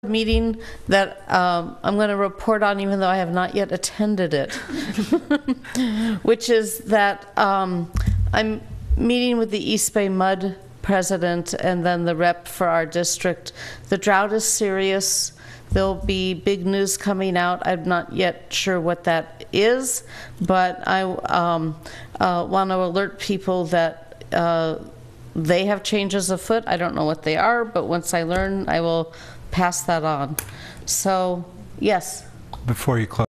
meeting that I'm going to report on, even though I have not yet attended it, which is that I'm meeting with the East Bay Mud president and then the rep for our district. The drought is serious. There'll be big news coming out. I'm not yet sure what that is, but I want to alert people that they have changes afoot. I don't know what they are, but once I learn, I will pass that on. So, yes. Before you close.